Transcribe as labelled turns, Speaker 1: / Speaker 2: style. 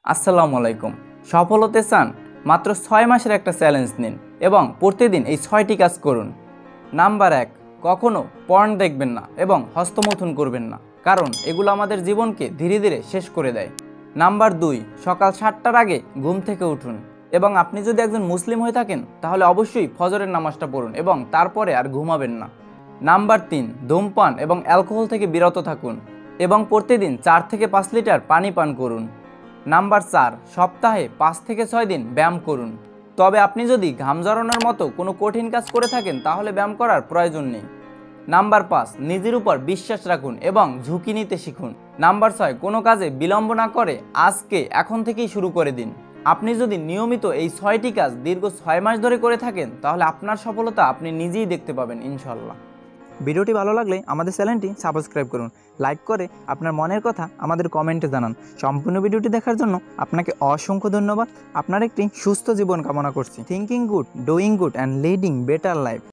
Speaker 1: আসসালামু আলাইকুম। সফল হতে চান? মাত্র 6 মাসের একটা চ্যালেঞ্জ নিন এবং প্রতিদিন এই 6টি কাজ করুন। নাম্বার 1, কখনো পর্ন দেখবেন না এবং হস্তমৈথুন করবেন না, কারণ এগুলো আমাদের জীবনকে ধীরে ধীরে শেষ করে দেয়। নাম্বার 2, সকাল 7টার আগে ঘুম থেকে উঠুন এবং আপনি যদি একজন মুসলিম হয়ে থাকেন তাহলে অবশ্যই ফজরের নামাজটা পড়ুন এবং তারপরে আর ঘুমাবেন না। নাম্বার 3, ধূমপান এবং অ্যালকোহল থেকে বিরত থাকুন এবং প্রতিদিন 4 থেকে 5 লিটার পানি পান করুন। নাম্বার 4, সপ্তাহে 5 থেকে 6 দিন ব্যায়াম করুন। তবে আপনি যদি ঘাম ঝরানোর মতো কোনো কঠিন কাজ করে থাকেন তাহলে ব্যায়াম করার প্রয়োজন নেই। নাম্বার 5, নিজের উপর বিশ্বাস রাখুন এবং ঝুঁকি নিতে শিখুন। নাম্বার 6, কোনো কাজে বিলম্ব না করে আজকে এখন থেকেই শুরু করে দিন। আপনি যদি নিয়মিত এই 6টি কাজ দীর্ঘ 6 মাস ধরে করে থাকেন তাহলে আপনার সফলতা আপনি নিজেই দেখতে পাবেন ইনশাল্লাহ।
Speaker 2: ভিডিওটি ভালো লাগলে আমাদের চ্যানেলটি সাবস্ক্রাইব করুন, লাইক করে আপনার মনের কথা আমাদের কমেন্টে জানান। সম্পূর্ণ ভিডিওটি দেখার জন্য আপনাকে অসংখ্য ধন্যবাদ। আপনার একটি সুস্থ জীবন কামনা করছি। Thinking good, doing good and leading better life.